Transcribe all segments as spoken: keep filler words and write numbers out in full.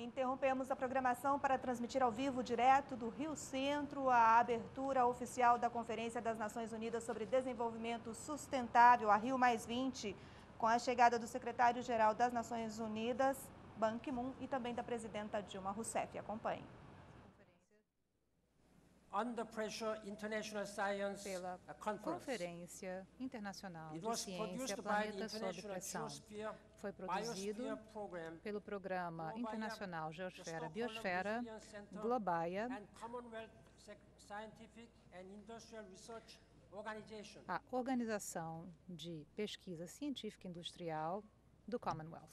Interrompemos a programação para transmitir ao vivo, direto do Rio Centro, a abertura oficial da Conferência das Nações Unidas sobre Desenvolvimento Sustentável, a Rio mais vinte, com a chegada do secretário-geral das Nações Unidas, Ban Ki-moon, e também da presidenta Dilma Rousseff. Acompanhe. Under Pressure International Science Pela Conference. Conferência Internacional It de was Ciência produced by the Planeta sob International Pressão. Geosphere Foi produzido Biosphere Program, pelo Programa Globaya, Internacional the Geosfera Stockholm Biosfera, Resilience Center, Globaya, and Commonwealth Sec- Scientific and Industrial Research Organization. a Organização de Pesquisa Científica e Industrial do Commonwealth.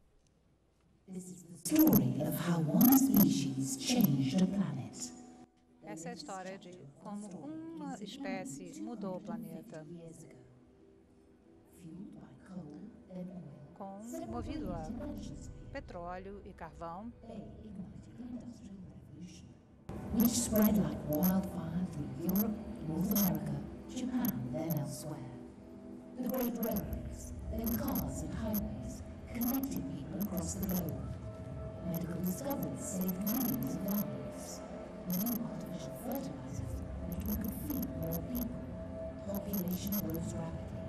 This is the story of how one species changed a planet. Essa é a história de como uma espécie mudou o planeta, Years ago. Fueled by coal, then oil, com, several movido a interventions petróleo e carvão, they ignited the Industrial Revolution, which spread like wildfire through Europe, North America, Japan, then elsewhere. The great railways, then cars and highways, connected people across the globe. Medical discoveries saved millions of lives. New artificial fertilizers meant we could feed more people. Population rose rapidly.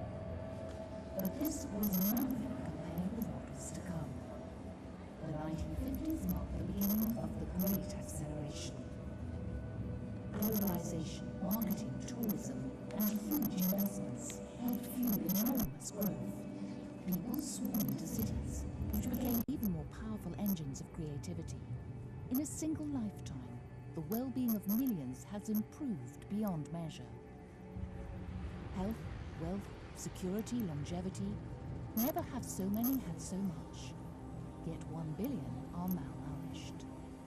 But this was nothing compared with what was to come. The nineteen fifties marked the beginning of the Great Acceleration. Globalization, marketing, tourism, and huge investments helped fuel enormous growth. People swarmed into cities, which became even more powerful engines of creativity. In a single lifetime, the well-being of millions has improved beyond measure. Health, wealth, security, longevity, never have so many had so much. Yet one billion are malnourished.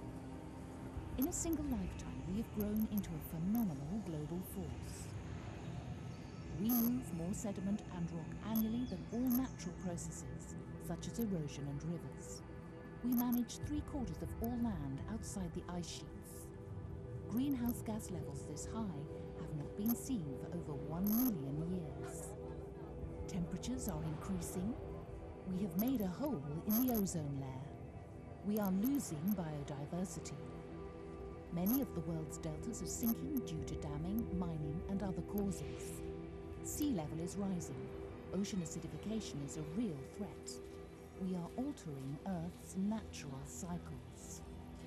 In a single lifetime, we have grown into a phenomenal global force. We move more sediment and rock annually than all natural processes, such as erosion and rivers. We manage three quarters of all land outside the ice sheets. Greenhouse gas levels this high have not been seen for over one million years. Temperatures are increasing. We have made a hole in the ozone layer. We are losing biodiversity. Many of the world's deltas are sinking due to damming, mining, and other causes. Sea level is rising. Ocean acidification is a real threat. We are altering Earth's natural cycles.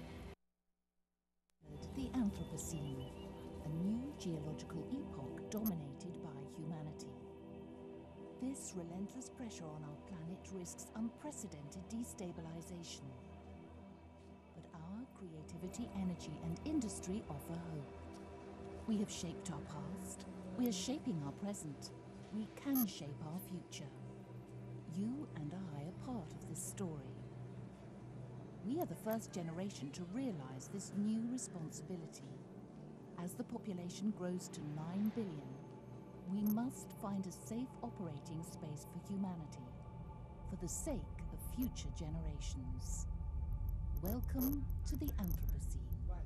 The Anthropocene, a new geological epoch dominated by humanity. This relentless pressure on our planet risks unprecedented destabilization. But our creativity, energy, and industry offer hope. We have shaped our past. We are shaping our present. We can shape our future. You and I are part of this story. We are the first generation to realize this new responsibility. As the population grows to nine billion, we must find a safe operating space for humanity, for the sake of future generations. Welcome to the Anthropocene.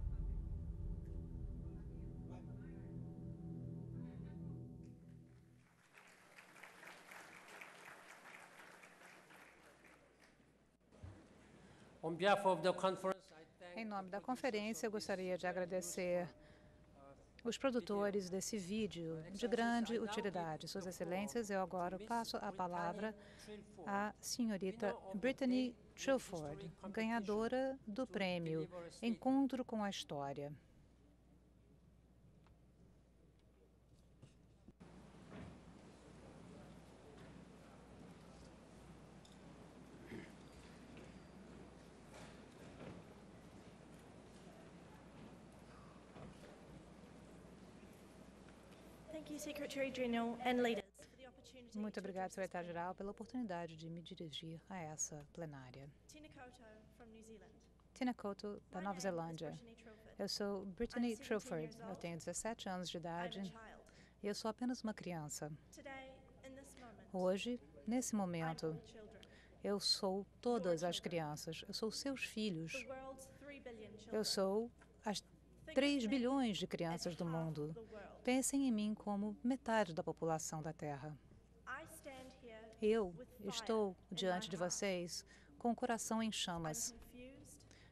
On behalf of the conference, I thank Em nome the da producers conferência, eu of this gostaria de very agradecer useful, uh, os produtores desse vídeo de Excellencies, grande I now utilidade. give Suas the Excelências, eu floor agora to Miss passo a palavra Brittany Trilford, à senhorita winner of the Brittany Day with Trilford, History Competition, ganhadora do to prêmio deliver a statement. Encontro com a História. Thank you, Secretary General and leaders, for the opportunity Muito to obrigada, address this secretário-geral, pela oportunidade de me dirigir a essa plenária. Tina Koto from New Zealand. Tina Couto, da My Nova name is Zelândia. Brittany Trilford. Eu sou Brittany I'm seventeen Trilford, years eu old. tenho dezessete anos de I'm a idade child. e eu sou apenas uma criança. Today, in this moment, Hoje, nesse I'm momento, all children. eu sou todas as crianças. Eu sou seus filhos. The world's three billion children. Eu sou as Think três of me bilhões de as crianças do half mundo. the world. Pensem em mim como metade da população da Terra. I stand here Eu with fire estou in diante my de heart. vocês com o coração em I'm chamas. confused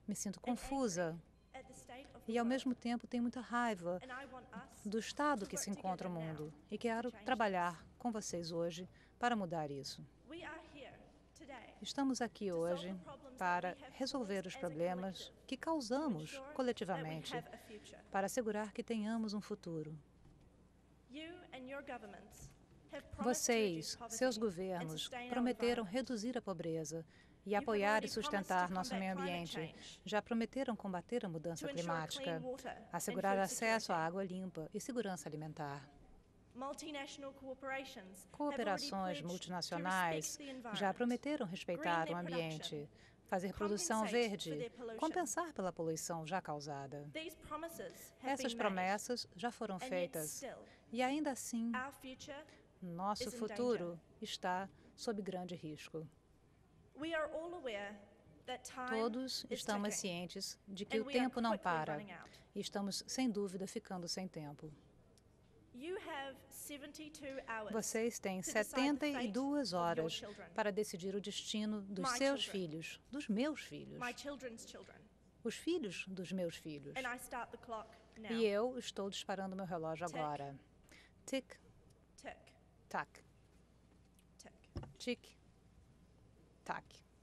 Me sinto confusa at the state of the e, ao world. mesmo tempo, tenho muita raiva And I want us do estado to que work se encontra o together now mundo. E quero to change trabalhar com vocês hoje para mudar isso. this. We are here today Estamos aqui to solve hoje the problems para that we have resolver caused os as a problemas collective, que to causamos ensure that we coletivamente, have a future. para assegurar que tenhamos um futuro. You and your governments have promised to Vocês, reduce poverty seus and governos, sustain our prometeram environment. reduzir a pobreza e have apoiar already e sustentar promised to nosso combat meio climate ambiente. change, Já prometeram combater a mudança to ensure climática, clean water and assegurar food acesso à security. água limpa e segurança alimentar. Multinational corporations have Cooperações already pledged to multinacionais respect the já environment, prometeram respeitar green o their ambiente, production, fazer produção compensate for verde, their pollution. compensar pela poluição já causada. These promises have Essas been made, promessas já foram and yet feitas still, e, ainda assim, our future nosso is in futuro está sob grande risco. We are all aware that time Todos is estamos ticking, cientes de que and o we are tempo não quickly para running out. e estamos, sem dúvida, ficando sem tempo. You have seventy-two hours Vocês têm to decide the setenta e fate duas of your horas children, para decidir o destino dos My seus children. filhos, dos meus filhos, my children's children, os filhos dos meus filhos. and I start the clock now. E eu estou disparando meu relógio Tick. agora. Tic, Tick, tac, tick. tic, tac.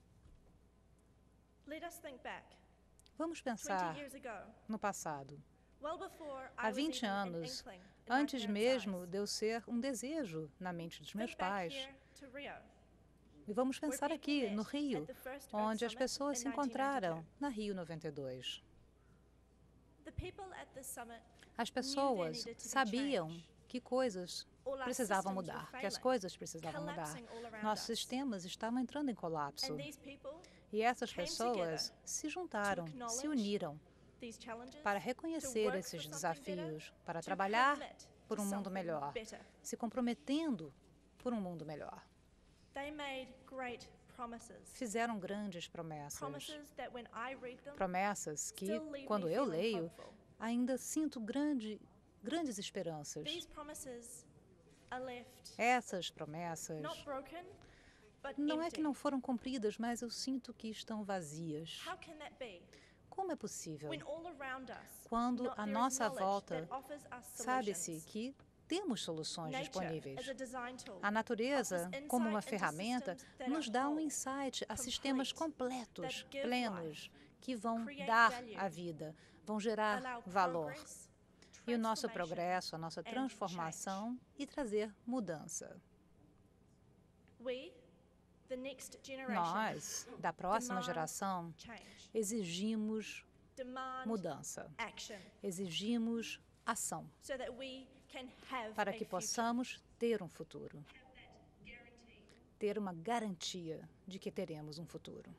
Let us think back. Vamos twenty pensar years ago, no passado. well before I Há was vinte even an anos, inkling in my antes parents' mesmo eyes. de eu ser um desejo na mente dos meus Think back pais. here to Rio, E vamos where pensar people aqui, met no Rio, at the first Earth onde as Summit pessoas in se encontraram nineteen ninety-two. na Rio noventa e dois. The people at this summit As knew there pessoas needed to be sabiam change. que coisas All our precisavam systems were mudar, que as failing, coisas precisavam mudar. collapsing all around Nossos us. sistemas estavam entrando em colapso. And these people, E essas came pessoas together se juntaram, se acknowledge uniram these challenges, para to reconhecer work esses for something better, desafios, para to trabalhar commit por to um mundo something melhor, better. se comprometendo por um mundo melhor. They made great promises. Fizeram grandes promessas, Promises that when I read them, promessas que, still leave quando me eu feeling leio, hopeful. ainda sinto grande, grandes esperanças. These promises are left Essas promessas not broken, but não é empty. que não foram cumpridas, mas eu sinto que estão vazias. How can that be? Como é possível? When all around us, Quando no- à there is nossa knowledge volta that offers us sabe-se solutions. que temos soluções Nature, disponíveis. as a design tool, A natureza, offers como uma insight into ferramenta, systems that nos are dá um whole, insight a sistemas complete, completos, that give plenos, que vão create dar value, a vida, vão gerar allow valor. progress, E o nosso transformation, progresso, a nossa and transformação e trazer mudança. We, the next generation, Nós, da próxima demand geração, change, exigimos demand mudança, action, exigimos ação, so that we can have para a que future. possamos ter um futuro, ter uma garantia de que teremos um futuro.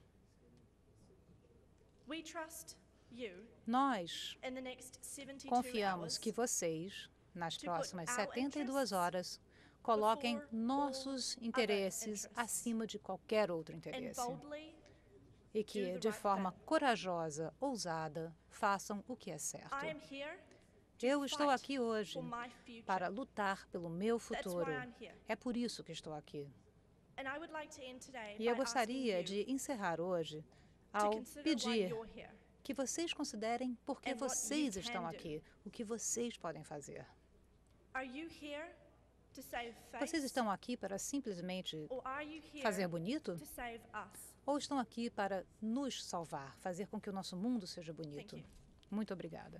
We trust you Nós in the next seventy-two confiamos hours que vocês, nas to put próximas our setenta e duas interests horas, coloquem before nossos all interesses other interests acima de qualquer outro and interesse. boldly E do que, the de right forma thing. corajosa, ousada, façam o que é certo. I am here to Eu estou fight aqui hoje for my future. para lutar pelo meu That's futuro. why I'm here. É por isso que estou aqui. And I would like to end today E eu by gostaria asking you de encerrar hoje to ao consider why pedir you're here. que vocês considerem por que And what vocês you estão can do. aqui, o que vocês podem fazer. Are you here to save face? Vocês estão aqui para simplesmente Or are you here fazer bonito? to save us? Ou estão aqui para nos salvar, fazer com que o nosso mundo seja bonito? Thank you. Muito obrigada.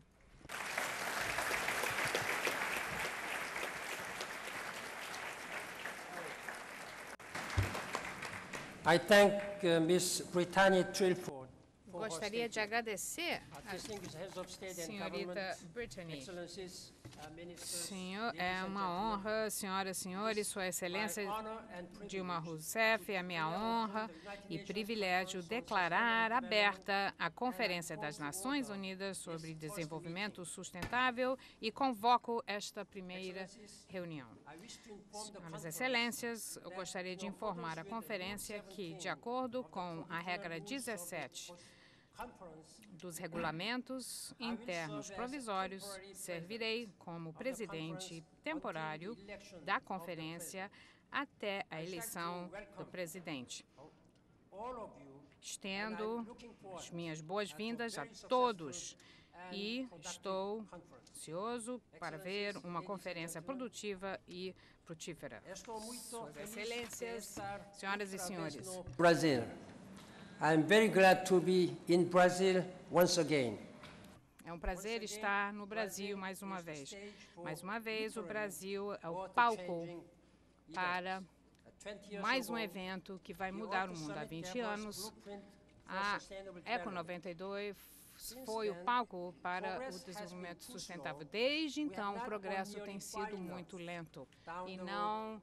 I thank uh, Miz Brittany Trilford for her Gostaria de statement. agradecer Uh, a distinguished heads of state and senhorita government, Brittany. excellencies, uh, ministers, Senhor, ladies é and uma gentlemen. honra, senhoras e senhores, Sua Excelência My honor and Dilma privilege Rousseff, é a minha honra e privilégio declarar aberta a Conferência das Nações Unidas sobre Desenvolvimento Sustentável e convoco esta primeira reunião. I wish to inform the Senhoras conference Excelências, eu gostaria de informar a conferência que, de acordo com a regra dezessete conference dos regulamentos internos provisórios, servirei como presidente temporário da conferência até a eleição do presidente. all of you estendo as minhas boas-vindas a todos e estou ansioso para ver uma conferência produtiva e frutífera. Suas Excelências, senhoras e senhores. Brazil. I'm very glad to be in Brazil once again. É um prazer estar no Brasil mais uma vez. Mais uma vez, o Brasil é o palco para mais um evento que vai mudar o mundo. Há vinte anos, a Eco noventa e dois foi o palco para o desenvolvimento sustentável. Desde então, o progresso tem sido muito lento e não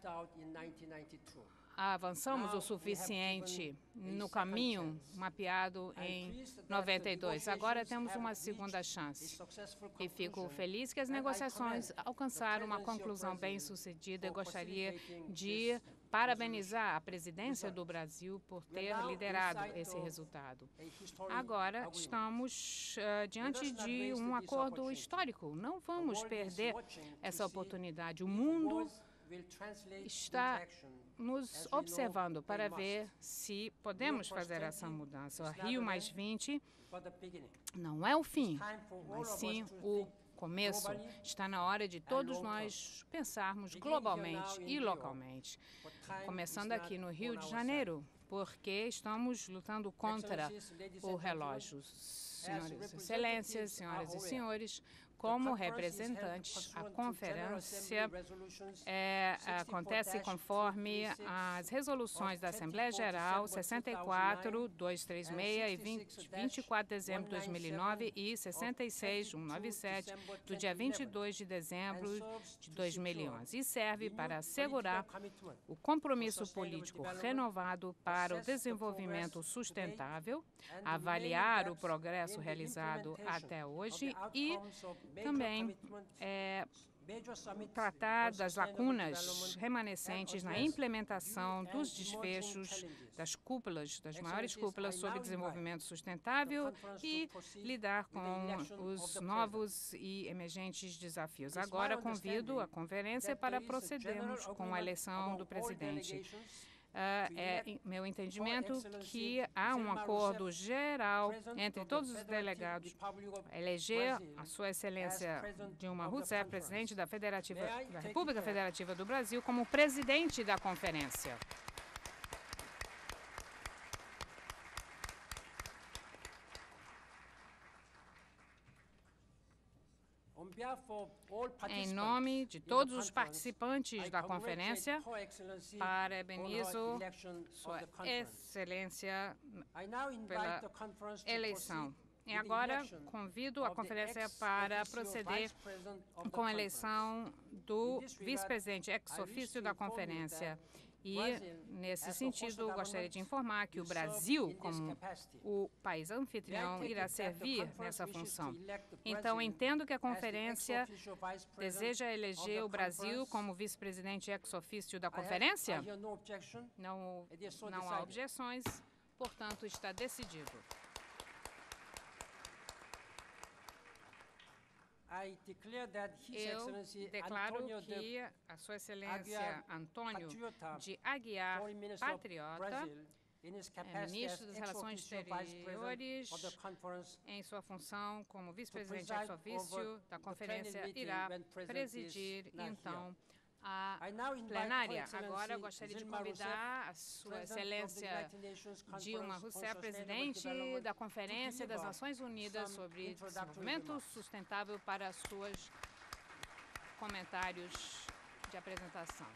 avançamos o suficiente no caminho mapeado em noventa e dois. Agora temos uma segunda chance. E fico feliz que as negociações alcançaram uma conclusão bem-sucedida. Eu gostaria de parabenizar a presidência do Brasil por ter liderado esse resultado. Agora estamos uh, diante de um acordo histórico. Não vamos perder essa oportunidade. O mundo está nos observando para ver se podemos fazer essa mudança. O Rio mais vinte não é o fim, mas sim o começo. Está na hora de todos nós pensarmos globalmente e localmente. Começando aqui no Rio de Janeiro, porque estamos lutando contra o relógio. Senhoras e Excelências, senhoras e senhores, como representantes, a conferência é, acontece conforme as resoluções da Assembleia Geral sessenta e quatro, duzentos e trinta e seis e vinte e quatro de dezembro de dois mil e nove e sessenta e seis, cento e noventa e sete do dia vinte e dois de dezembro de dois mil e onze e serve para assegurar o compromisso político renovado para o desenvolvimento sustentável, avaliar o progresso realizado até hoje e também é, tratar das lacunas remanescentes na implementação dos desfechos das cúpulas, das maiores cúpulas sobre desenvolvimento sustentável e lidar com os novos e emergentes desafios. Agora convido a conferência para procedermos com a eleição do presidente. Uh, é meu entendimento que há um acordo geral entre todos os delegados a eleger a Sua Excelência Dilma Rousseff, presidente da, Federativa, da República Federativa do Brasil, como presidente da conferência. Em nome de todos os participantes da conferência, parabenizo Sua Excelência pela eleição. E agora convido a conferência para proceder com a eleição do vice-presidente ex-ofício da conferência. E, nesse sentido, gostaria de informar que o Brasil, como o país anfitrião, irá servir nessa função. Então, entendo que a conferência deseja eleger o Brasil como vice-presidente ex-ofício da conferência? Não, não há objeções, portanto, está decidido. Eu declaro que a Sua Excelência Antônio de Aguiar, patriota, é ministro das Relações Exteriores, em sua função como vice-presidente ex-ofício da conferência, irá presidir, então, a plenária. Agora, eu gostaria de convidar a Sua Excelência Dilma Rousseff, presidente da Conferência das Nações Unidas sobre Desenvolvimento Sustentável, para seus comentários de apresentação.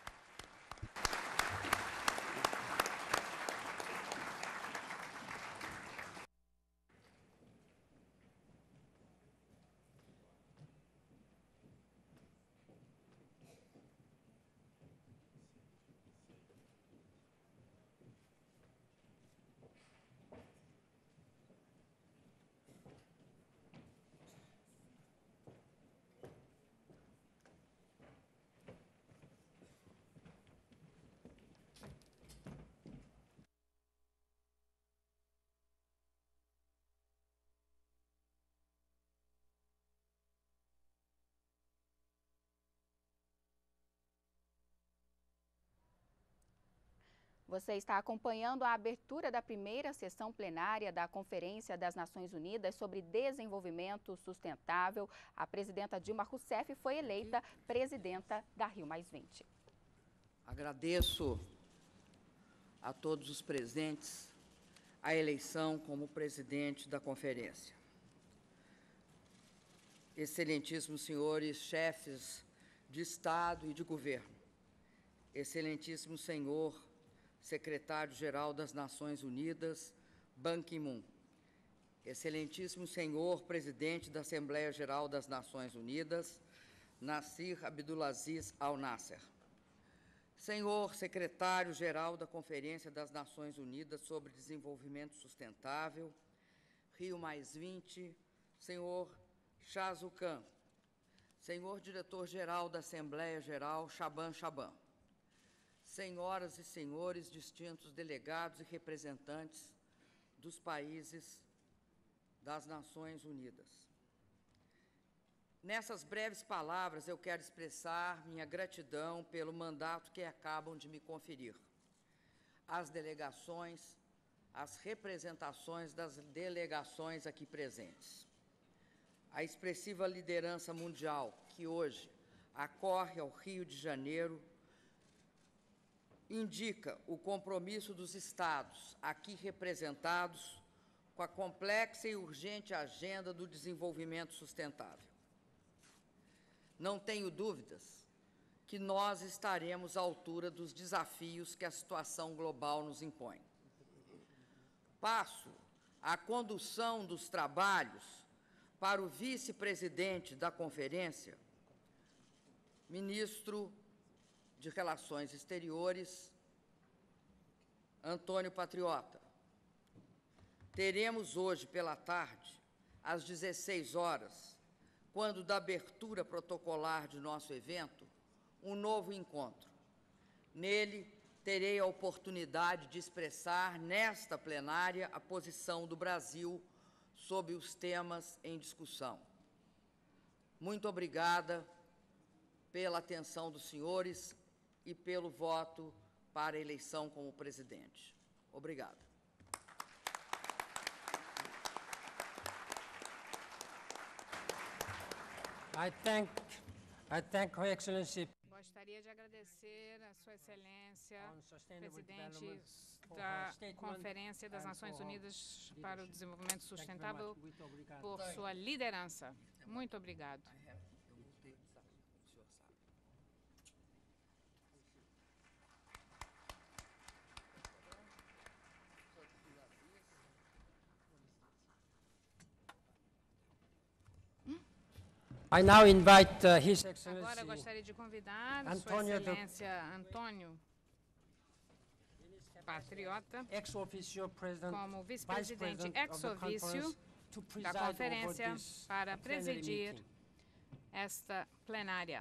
Você está acompanhando a abertura da primeira sessão plenária da Conferência das Nações Unidas sobre Desenvolvimento Sustentável. A presidenta Dilma Rousseff foi eleita presidenta da Rio mais vinte. Agradeço a todos os presentes a eleição como presidente da conferência. Excelentíssimos senhores chefes de Estado e de Governo, excelentíssimo senhor secretário-geral das Nações Unidas, Ban Ki-moon, excelentíssimo senhor presidente da Assembleia Geral das Nações Unidas, Nasser Abdulaziz Al-Nasser, senhor secretário-geral da Conferência das Nações Unidas sobre Desenvolvimento Sustentável, Rio mais vinte, senhor Shazu Khan, senhor diretor-geral da Assembleia Geral, Shaban Shaban, senhoras e senhores distintos delegados e representantes dos países das Nações Unidas. Nessas breves palavras, eu quero expressar minha gratidão pelo mandato que acabam de me conferir. As delegações, as representações das delegações aqui presentes. A expressiva liderança mundial que hoje acorre ao Rio de Janeiro indica o compromisso dos Estados aqui representados com a complexa e urgente agenda do desenvolvimento sustentável. Não tenho dúvidas que nós estaremos à altura dos desafios que a situação global nos impõe. Passo a condução dos trabalhos para o vice-presidente da conferência, ministro de Relações Exteriores, Antônio Patriota. Teremos hoje pela tarde, às dezesseis horas, quando da abertura protocolar de nosso evento, um novo encontro. Nele, terei a oportunidade de expressar nesta plenária a posição do Brasil sobre os temas em discussão. Muito obrigada pela atenção dos senhores e pelo voto para a eleição como presidente. Obrigado. I thank, I thank Her Excellency. Gostaria de agradecer a Sua Excelência, On sustainable presidente development, for da her statement Conferência das and Nações for her Unidas para o leadership. Desenvolvimento Thank you very Sustentável, much. Muito obrigado. por sua liderança. Muito obrigado. I have- eu voltei do desafio, o senhor sabe. I now invite uh, His Agora Excellency gostaria de convidar Antônio Sua do- Excelência Antônio Patriota ex officio President, como Vice vice-presidente President of the ex-ofício conference, to da preside over conferência this para plenary presidir meeting. esta plenária.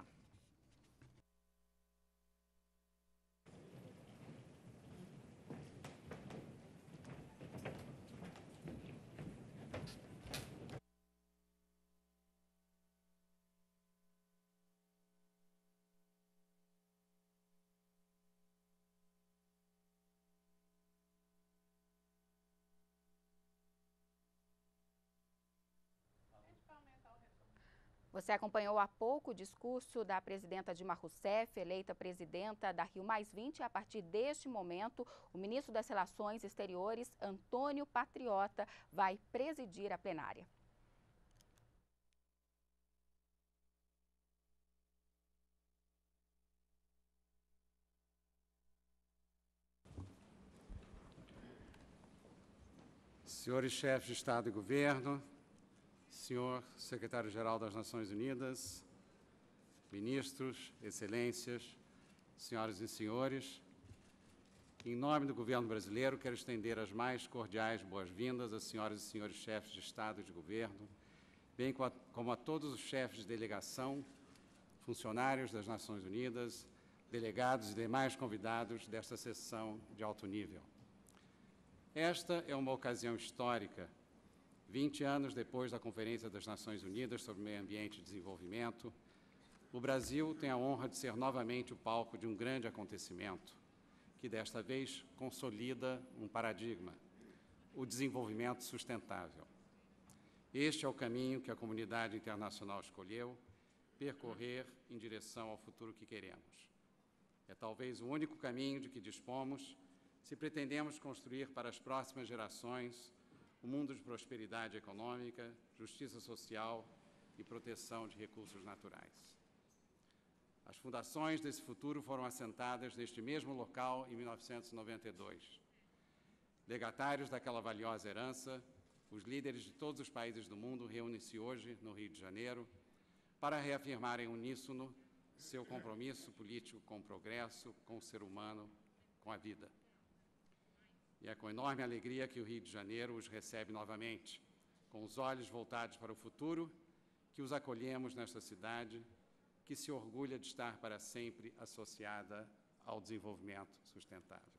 Você acompanhou há pouco o discurso da presidenta Dilma Rousseff, eleita presidenta da Rio mais vinte. A partir deste momento, o ministro das Relações Exteriores, Antônio Patriota, vai presidir a plenária. Senhores chefes de Estado e Governo, senhor secretário-geral das Nações Unidas, ministros, excelências, senhoras e senhores, em nome do governo brasileiro, quero estender as mais cordiais boas-vindas às senhoras e senhores chefes de Estado e de Governo, bem como a todos os chefes de delegação, funcionários das Nações Unidas, delegados e demais convidados desta sessão de alto nível. Esta é uma ocasião histórica. vinte anos depois da Conferência das Nações Unidas sobre Meio Ambiente e Desenvolvimento, o Brasil tem a honra de ser novamente o palco de um grande acontecimento, que desta vez consolida um paradigma, o desenvolvimento sustentável. Este é o caminho que a comunidade internacional escolheu, percorrer em direção ao futuro que queremos. É talvez o único caminho de que dispomos se pretendemos construir para as próximas gerações um mundo de prosperidade econômica, justiça social e proteção de recursos naturais. As fundações desse futuro foram assentadas neste mesmo local em mil novecentos e noventa e dois. Legatários daquela valiosa herança, os líderes de todos os países do mundo reúnem-se hoje no Rio de Janeiro para reafirmar em uníssono seu compromisso político com o progresso, com o ser humano, com a vida. E é com enorme alegria que o Rio de Janeiro os recebe novamente, com os olhos voltados para o futuro, que os acolhemos nesta cidade, que se orgulha de estar para sempre associada ao desenvolvimento sustentável.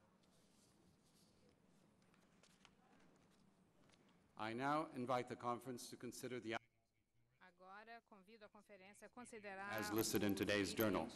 I now invite the conference to consider the Agora convido a conferência a considerar as listed in today's journal.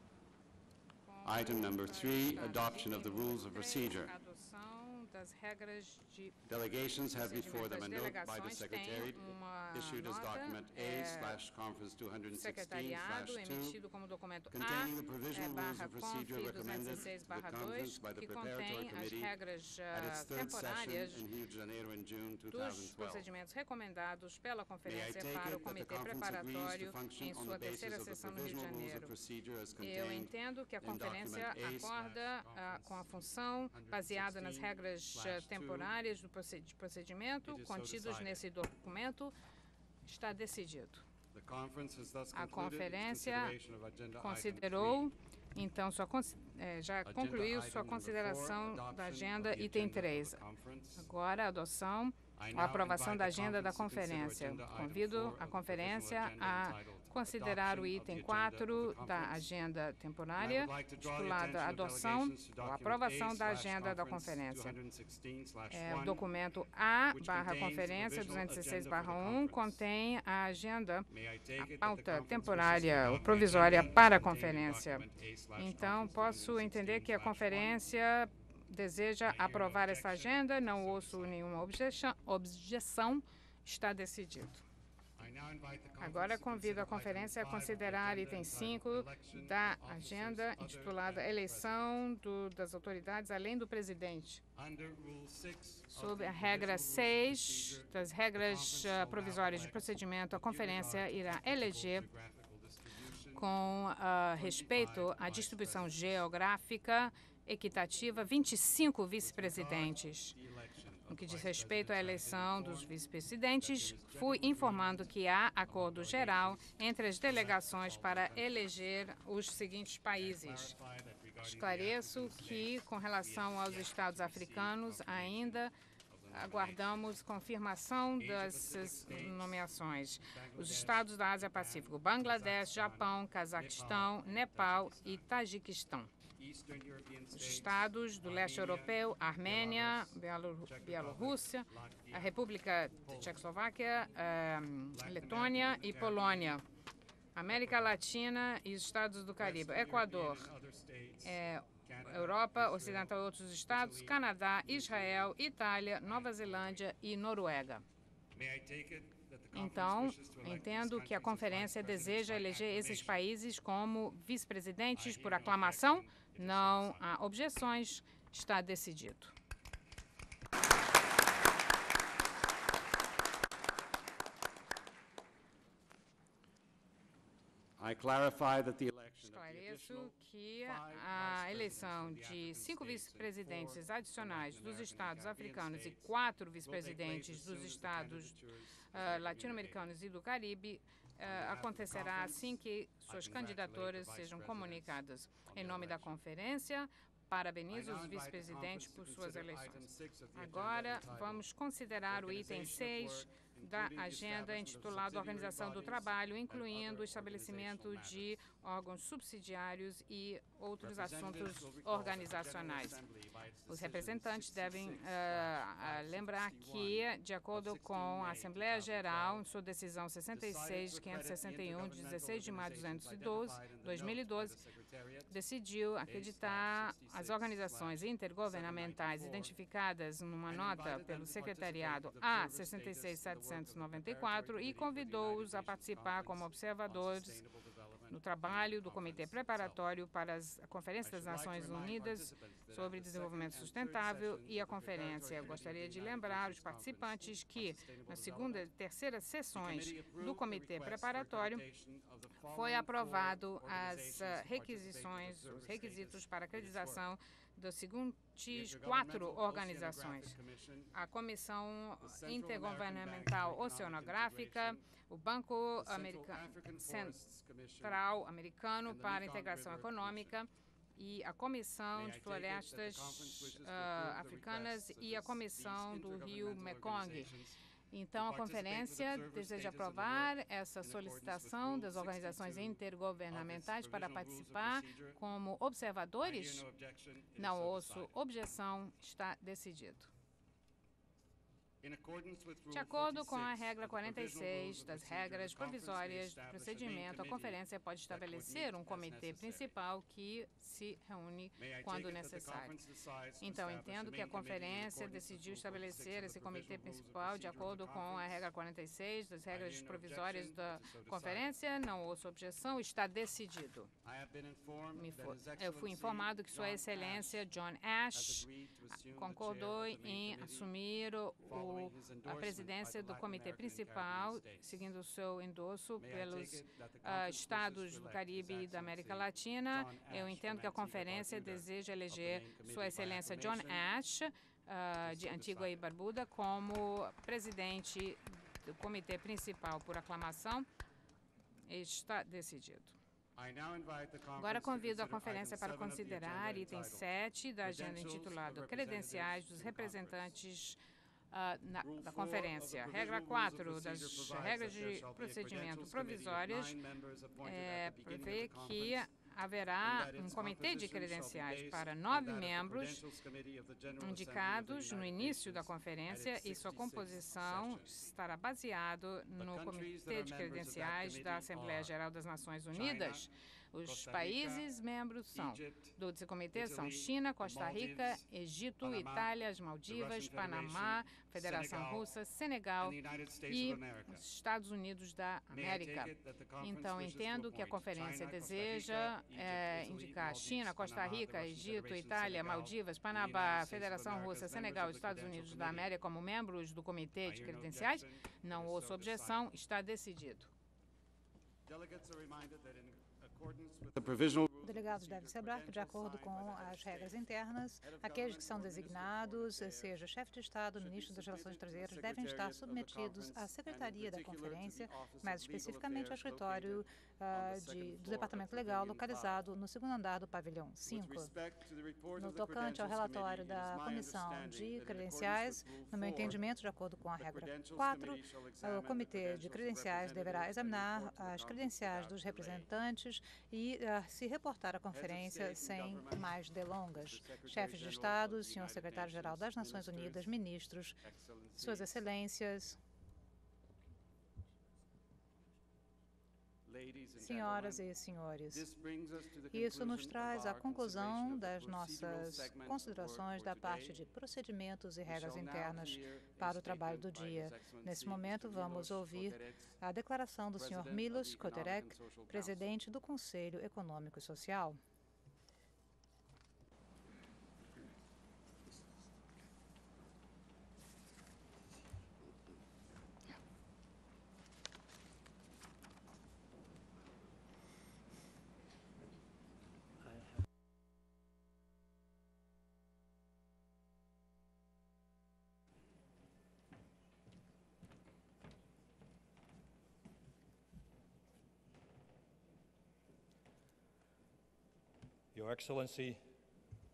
Item number three, adoption of the rules of procedure. Adoção das regras de Delegations have before them a note by the delegações Secretary têm uma issued as nota, document A é, slash conference two sixteen slash secretariado two emitido como documento containing the A provisional é, rules barra of procedure conf recommended duzentos e seis to the barra dois, conference by the que preparatory contém as committee regras at its uh, third session temporárias in Rio de Janeiro in June dos twenty twelve. procedimentos recomendados pela conferência take para o it that the comitê conference agrees preparatório to function em on sua the basis terceira of the sessão no Rio de provisional rules of Janeiro. procedure as Eu contained entendo que a in conferência document A slash acorda ah, com a função baseada nas regras ah, temporárias do proce- de procedimento It is so contidos decided. nesse documento. Está decidido. The conference has thus A concluded its conferência consideration of agenda item considerou, three. então, sua, cons- eh, já Agenda concluiu item sua number consideração four, da adoption agenda of the item agenda três. of the conference. Agora, a adoção, I a now aprovação invite da the agenda da conference to consider conferência. agenda item Convido four a of the conferência provisional agenda a entitled considerar o Adoption of item the Agenda quatro of the da Conference. agenda And I temporária, would like to draw the intitulada attention of Adoção delegations to ou document Aprovação A da slash Agenda da conference Conferência. two sixteen slash É, o one. documento A which barra contains the Conferência provisional duzentos e seis agenda for barra the um conference. contém a agenda, May I take a it that the pauta conference temporária wishes to ou adopt provisória agendas para a containing conferência. document A slash Então, conference posso entender que a two sixteen slash one. conferência deseja aprovar essa agenda. Não ouço nenhuma objeção. Objeção. Está decidido. I now invite the conference Agora to convido a consider conferência a item five of the considerar agenda item entitled cinco Election da of Officers agenda other intitulada than Eleição do- das autoridades além do presidente. Under Rule six of Sob the a regra provisional rules of seis procedure, das the regras conference ah, shall now provisórias de elect, procedimento, a with due conferência regard to irá applicable eleger, geographical distribution, com ah, respeito à distribuição geográfica equitativa, vinte e cinco vice-presidentes. the election No of que diz vice respeito à presidents, I have been eleição dos informed vice-presidentes, fui informando que há acordo geral entre as delegações para eleger os seguintes países. clarify that regarding the Esclareço que, com relação aos estados africanos, ainda aguardamos confirmação dessas nomeações. Os estados da Ásia-Pacífico, Bangladesh, Japão, Cazaquistão, Nepal e Tajiquistão. Eastern European Os states, estados do leste europeu, Armênia, Bielo- Bielorrússia, a República da Tchecoslováquia, eh, Letônia e Polônia. América Latina e os estados do Caribe, Equador, and other states, eh, Canada, Europa Ocidental e outros estados, Canadá, Israel, Itália, Nova Zelândia e Noruega. May I take it that the conference Então, wishes to elect entendo these que a countries as conferência vice-presidents deseja by eleger esses acclamation. países como vice-presidentes I por hear no aclamação. objection. It is so Não decided. há objeções. Está decidido. I clarify that the election of the Esclareço additional que five a vice eleição presidents of the de African cinco states and vice-presidentes four adicionais Latin dos American estados and Caribbean africanos e states quatro will take place vice-presidentes as soon dos as the estados candidatures ah, are latino-americanos e do Caribe ah, behalf of the acontecerá conference, assim que suas congratulate the candidaturas vice sejam presidents comunicadas. on Em their nome da election. conferência, I parabenizo now os invite the vice-presidentes conference to por suas consider eleições. item six of the agenda Agora, entitled vamos considerar o item Organization of seis Work da agenda intitulado Organização do Trabalho, incluindo o estabelecimento de órgãos subsidiários e outros assuntos organizacionais. Os representantes devem uh, uh, lembrar que, de acordo com a Assembleia Geral, em sua decisão sessenta e seis, quinhentos e sessenta e um, de dezesseis de maio de dois mil e doze, decidiu acreditar as organizações intergovernamentais identificadas numa nota pelo Secretariado A sessenta e seis mil setecentos e noventa e quatro e convidou-os a participar como observadores no trabalho do Comitê Preparatório para as Conferências das Nações Unidas sobre Desenvolvimento Sustentável e a Conferência. Eu gostaria de lembrar os participantes que, na segunda e terceira sessões do Comitê Preparatório, foi aprovado as requisições, os requisitos para acreditação das seguintes quatro organizações: a Comissão Intergovernamental Oceanográfica, o Banco America- Central Americano para a Integração Econômica e a Comissão de Florestas uh, Africanas e a Comissão do Rio Mekong. Então, a conferência deseja aprovar essa solicitação das organizações intergovernamentais para participar como observadores? Não ouço objeção, está decidido. De acordo com a regra quarenta e seis das regras provisórias do procedimento, a conferência pode estabelecer um comitê principal que se reúne quando necessário. Então, entendo que a conferência decidiu estabelecer esse comitê principal de acordo com a regra quarenta e seis das regras provisórias da conferência. Não ouço objeção, está decidido. Me for, eu fui informado que Sua Excelência John Ash concordou em assumir o a presidência do Comitê Principal, seguindo o seu endosso pelos uh, estados do Caribe e da América Latina. Eu entendo que a conferência deseja eleger Sua Excelência John Ash, uh, de Antigua e Barbuda, como presidente do Comitê Principal por aclamação. Está decidido. Agora convido a conferência para considerar item sete da agenda intitulado Credenciais dos Representantes Uh, na, da conferência. Regra quatro das regras de procedimento provisórias é, prevê que haverá um comitê de credenciais para nove membros indicados no início da conferência e sua composição estará baseado no comitê de credenciais da Assembleia Geral das Nações Unidas. Os países membros são, do comitê são China, Costa Rica, Egito, Itália, as Maldivas, Panamá, Federação Russa, Senegal e os Estados Unidos da América. Então, entendo que a conferência deseja é, indicar China, Costa Rica, Egito, Itália, Maldivas, Panamá, Federação Russa, Senegal e Estados Unidos da América como membros do comitê de credenciais. Não ouço objeção, está decidido. Delegados devem se lembrar que, de acordo com as regras internas, aqueles que são designados, seja chefe de Estado, ministro das Relações Estrangeiras, devem estar submetidos à Secretaria da Conferência, mais especificamente ao escritório uh, de, do Departamento Legal, localizado no segundo andar do pavilhão cinco. No tocante ao relatório da Comissão de Credenciais, no meu entendimento, de acordo com a regra quatro, o Comitê de Credenciais deverá examinar as credenciais dos representantes e uh, se reportar à conferência sem mais delongas. Chefes de Estado, senhor secretário-geral das Nações Unidas, ministros, suas excelências, senhoras e senhores, isso nos traz à conclusão das nossas considerações da parte de procedimentos e regras internas para o trabalho do dia. Nesse momento, vamos ouvir a declaração do senhor Milos Koterek, presidente do Conselho Econômico e Social. Your Excellency,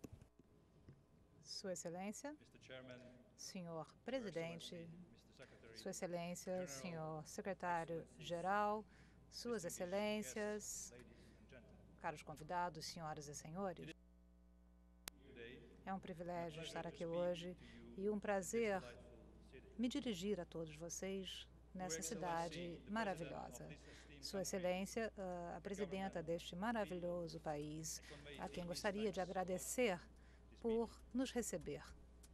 Sua Excelência, senhor Presidente, Sua Excelência, senhor secretário-geral, Suas Excelências, caros convidados, senhoras e senhores. É um privilégio estar aqui hoje e um prazer me dirigir a todos vocês nessa cidade maravilhosa. Sua Excelência, a presidenta deste maravilhoso país, a quem gostaria de agradecer por nos receber.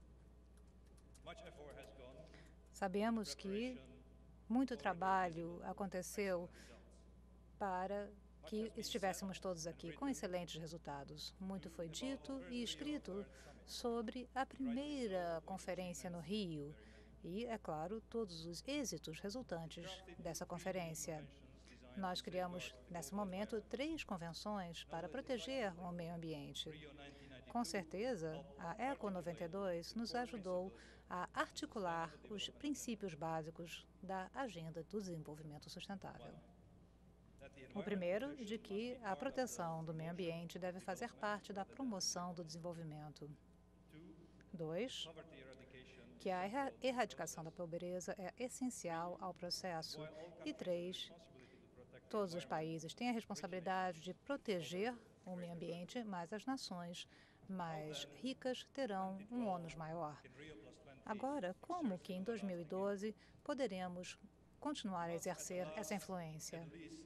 Sabemos que muito trabalho aconteceu para que estivéssemos todos aqui com excelentes resultados. Muito foi dito e escrito sobre a primeira conferência no Rio e, é claro, todos os êxitos resultantes dessa conferência. Nós criamos, nesse momento, três convenções para proteger o meio ambiente. Com certeza, a Eco noventa e dois nos ajudou a articular os princípios básicos da Agenda do Desenvolvimento Sustentável. O primeiro, de que a proteção do meio ambiente deve fazer parte da promoção do desenvolvimento. Dois, que a erradicação da pobreza é essencial ao processo. E três, todos os países têm a responsabilidade de proteger o meio ambiente, mas as nações mais ricas terão um ônus maior. Agora, como que em dois mil e doze poderemos continuar a exercer essa influência?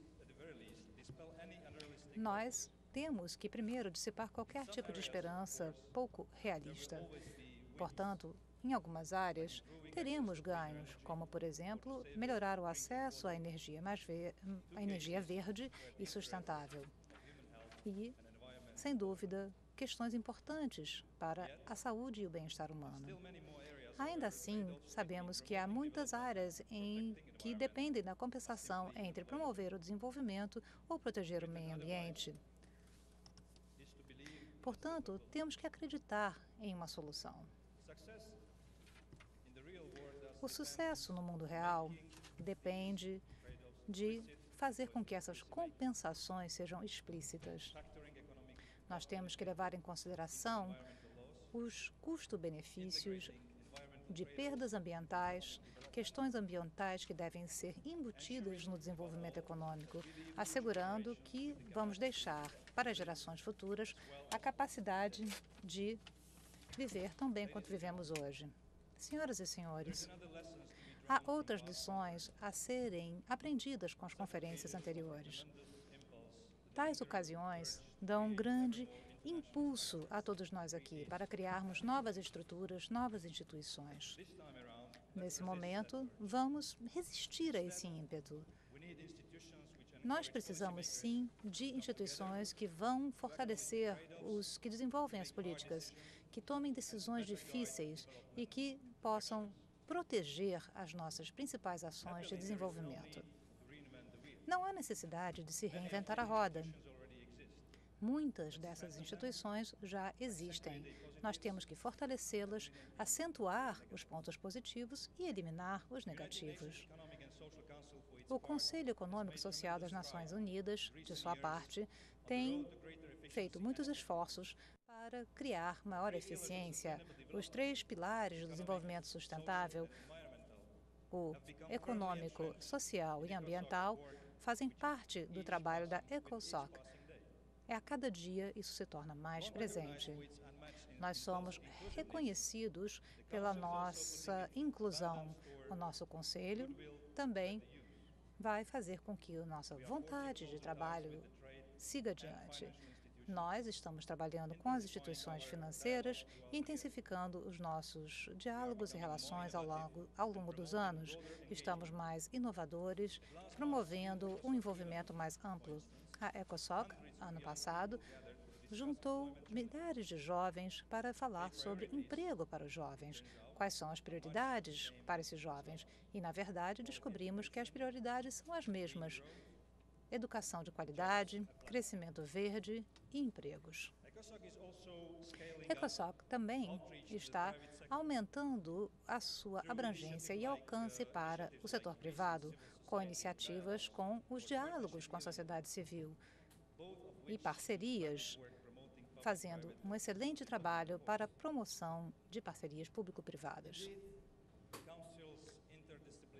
Nós temos que, primeiro, dissipar qualquer tipo de esperança pouco realista. Portanto, em algumas áreas, teremos ganhos, como, por exemplo, melhorar o acesso à energia, mais ver, à energia verde e sustentável. E, sem dúvida, questões importantes para a saúde e o bem-estar humano. Ainda assim, sabemos que há muitas áreas em que dependem da compensação entre promover o desenvolvimento ou proteger o meio ambiente. Portanto, temos que acreditar em uma solução. O sucesso no mundo real depende de fazer com que essas compensações sejam explícitas. Nós temos que levar em consideração os custo-benefícios de perdas ambientais, questões ambientais que devem ser embutidas no desenvolvimento econômico, assegurando que vamos deixar para as gerações futuras a capacidade de viver tão bem quanto vivemos hoje. Senhoras e senhores, há outras lições a serem aprendidas com as conferências anteriores. Tais ocasiões dão um grande impulso a todos nós aqui para criarmos novas estruturas, novas instituições. Nesse momento, vamos resistir a esse ímpeto. Nós precisamos, sim, de instituições que vão fortalecer os que desenvolvem as políticas, que tomem decisões difíceis e que possam proteger as nossas principais ações de desenvolvimento. Não há necessidade de se reinventar a roda. Muitas dessas instituições já existem. Nós temos que fortalecê-las, acentuar os pontos positivos e eliminar os negativos. O Conselho Econômico e Social das Nações Unidas, de sua parte, tem feito muitos esforços para criar maior eficiência. Os três pilares do desenvolvimento sustentável, o econômico, social e ambiental, fazem parte do trabalho da ECOSOC. É a cada dia isso se torna mais presente. Nós somos reconhecidos pela nossa inclusão. O nosso conselho também vai fazer com que a nossa vontade de trabalho siga adiante. Nós estamos trabalhando com as instituições financeiras e intensificando os nossos diálogos e relações ao longo, ao longo dos anos. Estamos mais inovadores, promovendo um envolvimento mais amplo. A ECOSOC, ano passado, juntou milhares de jovens para falar sobre emprego para os jovens. Quais são as prioridades para esses jovens? E, na verdade, descobrimos que as prioridades são as mesmas: educação de qualidade, crescimento verde e empregos. A ECOSOC também está aumentando a sua abrangência e alcance para o setor privado, com iniciativas com os diálogos com a sociedade civil e parcerias, fazendo um excelente trabalho para a promoção de parcerias público-privadas.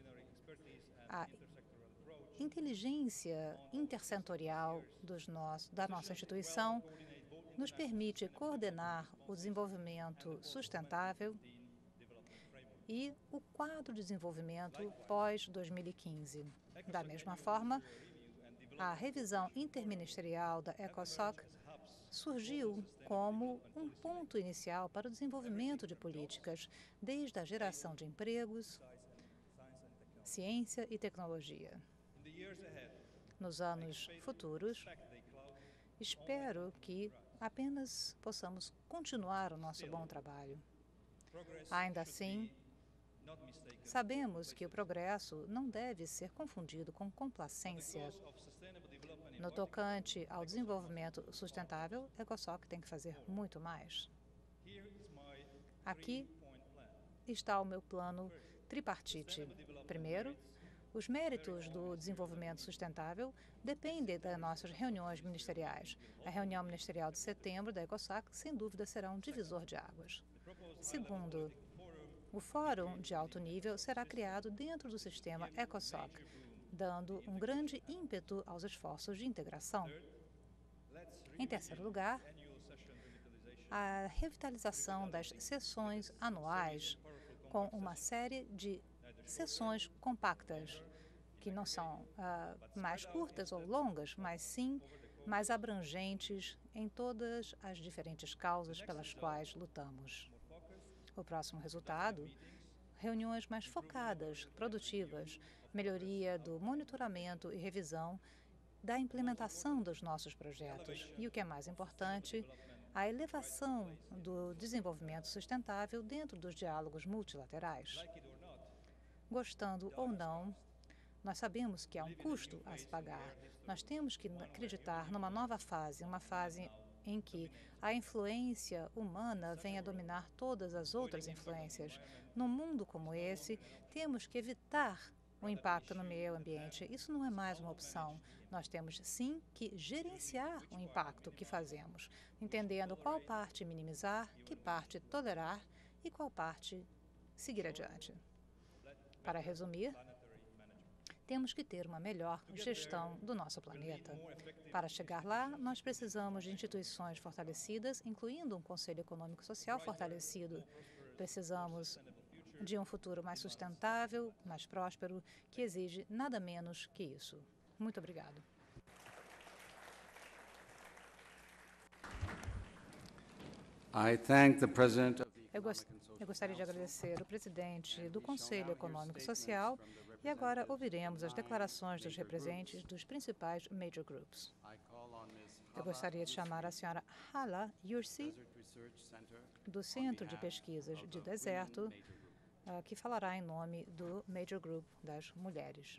a inteligência intersetorial dos nós, da nossa instituição nos permite coordenar o desenvolvimento sustentável e o quadro de desenvolvimento pós dois mil e quinze. Da mesma forma, a revisão interministerial da ECOSOC surgiu como um ponto inicial para o desenvolvimento de políticas, desde a geração de empregos, ciência e tecnologia. Nos anos futuros, espero que apenas possamos continuar o nosso bom trabalho. Ainda assim, sabemos que o progresso não deve ser confundido com complacência. No tocante ao desenvolvimento sustentável, a ECOSOC tem que fazer muito mais. Aqui está o meu plano tripartite. Primeiro, os méritos do desenvolvimento sustentável dependem das nossas reuniões ministeriais. A reunião ministerial de setembro da ECOSOC, sem dúvida, será um divisor de águas. Segundo, o Fórum de Alto Nível será criado dentro do sistema ECOSOC, dando um grande ímpeto aos esforços de integração. Em terceiro lugar, a revitalização das sessões anuais, com uma série de sessões compactas, que não são uh, mais curtas ou longas, mas sim mais abrangentes em todas as diferentes causas pelas quais lutamos. O próximo resultado, reuniões mais focadas, produtivas, melhoria do monitoramento e revisão da implementação dos nossos projetos. E o que é mais importante, a elevação do desenvolvimento sustentável dentro dos diálogos multilaterais. Gostando ou não, nós sabemos que há um custo a se pagar. Nós temos que acreditar numa nova fase, uma fase em que a influência humana venha a dominar todas as outras influências. Num mundo como esse, temos que evitar o impacto no meio ambiente. Isso não é mais uma opção. Nós temos, sim, que gerenciar o impacto que fazemos, entendendo qual parte minimizar, que parte tolerar e qual parte seguir adiante. Para resumir, temos que ter uma melhor gestão do nosso planeta. Para chegar lá, nós precisamos de instituições fortalecidas, incluindo um Conselho Econômico e Social fortalecido. Precisamos de um futuro mais sustentável, mais próspero, que exige nada menos que isso. Muito obrigado. I thank the President of the Eu, gost eu gostaria de agradecer o presidente do Conselho Econômico e Social e agora ouviremos as declarações dos representantes dos principais major groups. Eu gostaria de chamar a senhora Hala Yousry, do Centro de Pesquisas de Deserto, uh, que falará em nome do Major Group das Mulheres.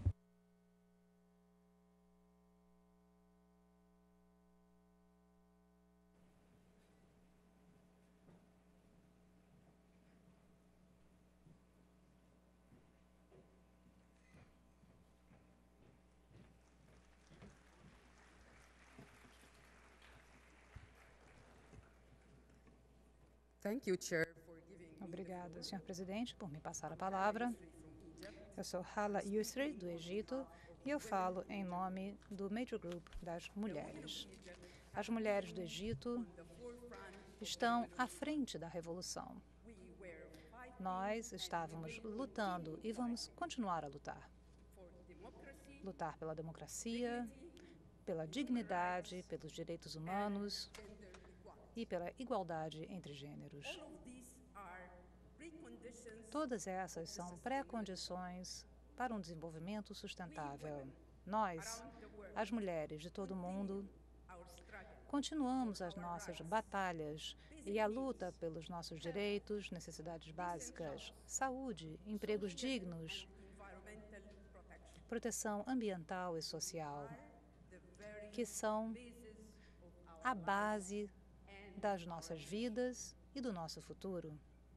Obrigada, senhor presidente, por me passar a palavra. Eu sou Hala Yousry, do Egito, e eu falo em nome do Major Group das Mulheres. As mulheres do Egito estão à frente da revolução. Nós estávamos lutando e vamos continuar a lutar. Lutar pela democracia, pela dignidade, pelos direitos humanos e pela igualdade entre gêneros. Todas essas são pré-condições para um desenvolvimento sustentável. Nós, as mulheres de todo o mundo, continuamos as nossas batalhas e a luta pelos nossos direitos, necessidades básicas, saúde, empregos dignos, proteção ambiental e social, que são a base das nossas vidas e do nosso futuro.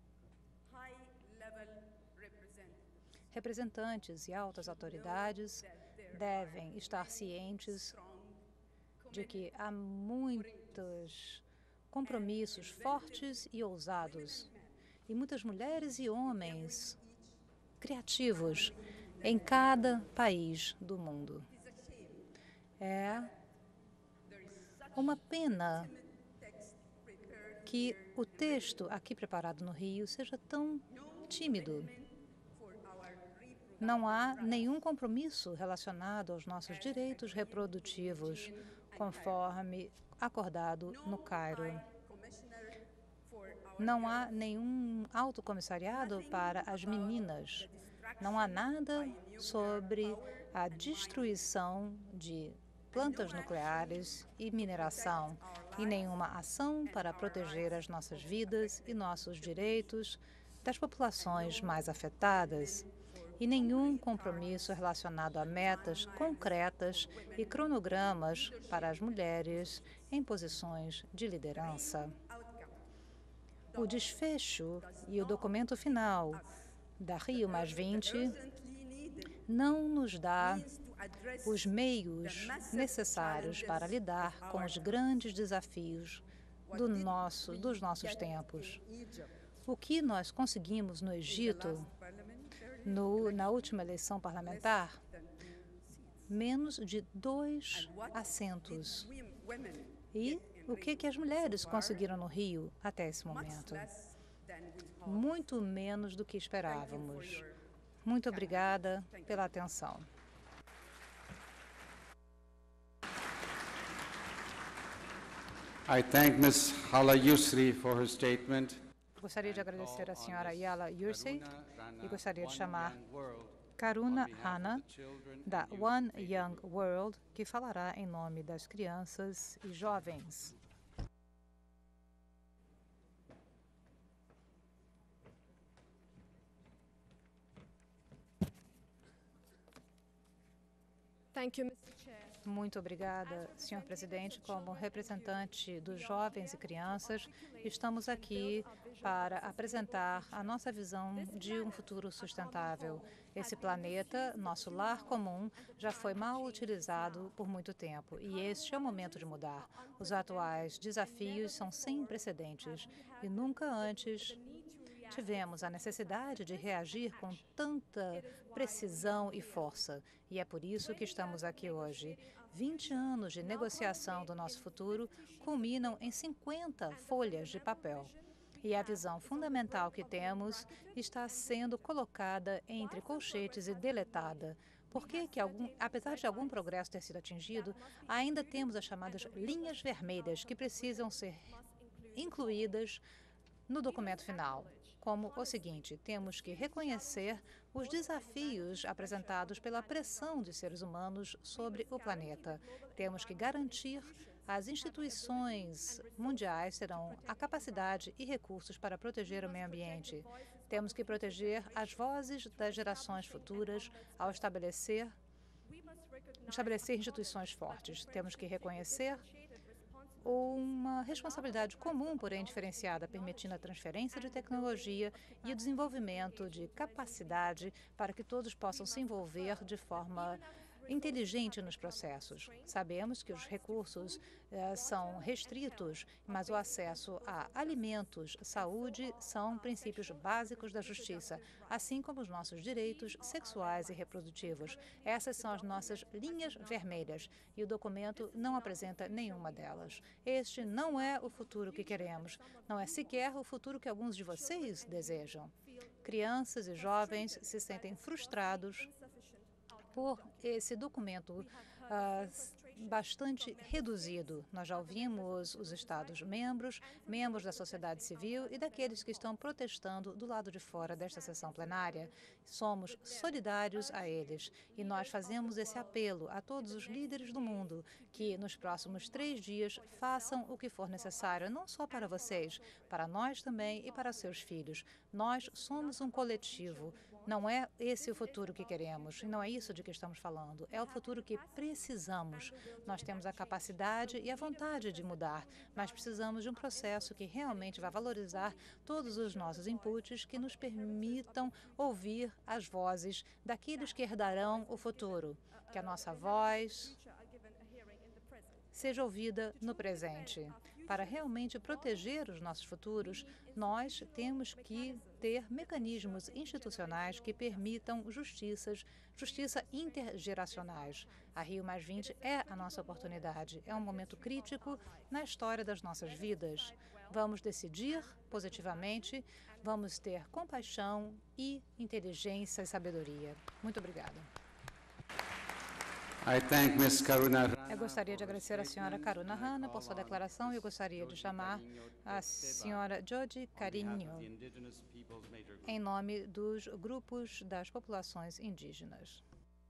Representantes e altas autoridades devem estar cientes de que há muitos compromissos fortes e ousados, e muitas mulheres e homens criativos em cada país do mundo. É uma pena que o texto aqui preparado no Rio seja tão tímido. Não há nenhum compromisso relacionado aos nossos direitos reprodutivos, conforme acordado no Cairo. Não há nenhum alto comissariado para as meninas. Não há nada sobre a destruição de plantas nucleares e mineração, e nenhuma ação para proteger as nossas vidas e nossos direitos das populações mais afetadas, e nenhum compromisso relacionado a metas concretas e cronogramas para as mulheres em posições de liderança. O desfecho e o documento final da Rio mais vinte não nos dá os meios necessários para lidar com os grandes desafios do nosso, dos nossos tempos. O que nós conseguimos no Egito, no, na última eleição parlamentar, menos de dois assentos. E o que, que as mulheres conseguiram no Rio até esse momento? Muito menos do que esperávamos. Muito obrigada pela atenção. I thank Miz Hala Yousri for her statement. Gostaria de agradecer à senhora Yala Yousri e gostaria de chamar Karuna Rana, da One Young World, que falará em nome das crianças e jovens. Thank you, Mister Chair. Muito obrigada, senhor presidente. Como representante dos jovens e crianças, estamos aqui para apresentar a nossa visão de um futuro sustentável. Esse planeta, nosso lar comum, já foi mal utilizado por muito tempo e este é o momento de mudar. Os atuais desafios são sem precedentes e nunca antes tivemos a necessidade de reagir com tanta precisão e força. E é por isso que estamos aqui hoje. vinte anos de negociação do nosso futuro culminam em cinquenta folhas de papel. E a visão fundamental que temos está sendo colocada entre colchetes e deletada. Por que que, algum, apesar de algum progresso ter sido atingido, ainda temos as chamadas linhas vermelhas que precisam ser incluídas no documento final? Como o seguinte: temos que reconhecer os desafios apresentados pela pressão dos seres humanos sobre o planeta. Temos que garantir as instituições mundiais terão a capacidade e recursos para proteger o meio ambiente. Temos que proteger as vozes das gerações futuras ao estabelecer, estabelecer instituições fortes. Temos que reconhecer uma responsabilidade comum, porém diferenciada, permitindo a transferência de tecnologia e o desenvolvimento de capacidade para que todos possam se envolver de forma inteligente nos processos. Sabemos que os recursos eh, são restritos, mas o acesso a alimentos, saúde, são princípios básicos da justiça, assim como os nossos direitos sexuais e reprodutivos. Essas são as nossas linhas vermelhas e o documento não apresenta nenhuma delas. Este não é o futuro que queremos, não é sequer o futuro que alguns de vocês desejam. Crianças e jovens se sentem frustrados por esse documento uh, bastante reduzido. Nós já ouvimos os Estados-membros, membros da sociedade civil e daqueles que estão protestando do lado de fora desta sessão plenária. Somos solidários a eles e nós fazemos esse apelo a todos os líderes do mundo que nos próximos três dias façam o que for necessário, não só para vocês, para nós também e para seus filhos. Nós somos um coletivo. Não é esse o futuro que queremos, não é isso de que estamos falando, é o futuro que precisamos. Nós temos a capacidade e a vontade de mudar, mas precisamos de um processo que realmente vai valorizar todos os nossos inputs, que nos permitam ouvir as vozes daqueles que herdarão o futuro, que a nossa voz seja ouvida no presente. Para realmente proteger os nossos futuros, nós temos que ter mecanismos institucionais que permitam justiças, justiça intergeracionais. A Rio mais vinte é a nossa oportunidade. É um momento crítico na história das nossas vidas. Vamos decidir positivamente, vamos ter compaixão e inteligência e sabedoria. Muito obrigada. I thank Miz Karuna. Eu gostaria de agradecer à senhora Karuna Rana por sua declaração e eu gostaria de chamar a senhora Jodi Carinho em nome dos grupos das populações indígenas.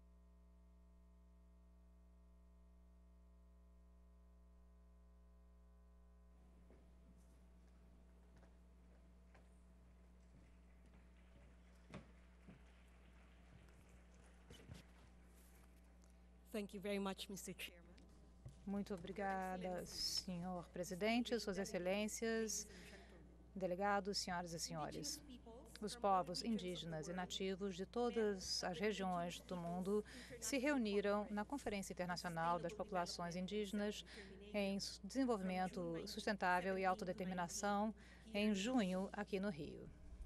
Thank you very much, mister Chairman. Muito obrigada, senhor presidente, suas excelências, delegados, senhoras e senhores. Os povos indígenas e nativos de todas as regiões do mundo se reuniram na Conferência Internacional das Populações Indígenas em Desenvolvimento Sustentável e Autodeterminação em junho, aqui no Rio.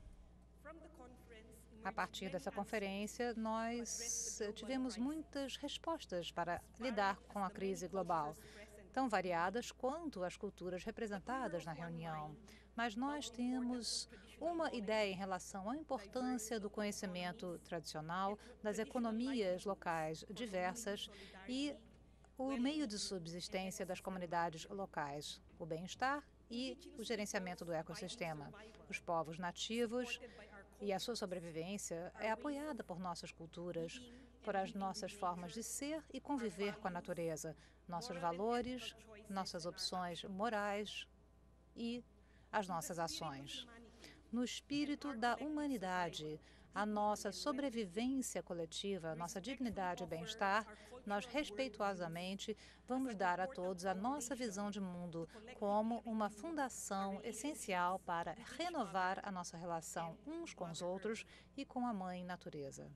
A partir dessa conferência, nós tivemos muitas respostas para lidar com a crise global, tão variadas quanto as culturas representadas na reunião. Mas nós temos uma ideia em relação à importância do conhecimento tradicional, das economias locais diversas e o meio de subsistência das comunidades locais, o bem-estar e o gerenciamento do ecossistema. Os povos nativos e a sua sobrevivência é apoiada por nossas culturas, por as nossas formas de ser e conviver com a natureza, nossos valores, nossas opções morais e as nossas ações. No espírito da humanidade, a nossa sobrevivência coletiva, nossa dignidade e bem-estar, nós respeituosamente vamos dar a todos a nossa visão de mundo como uma fundação essencial para renovar a nossa relação uns com os outros e com a Mãe Natureza.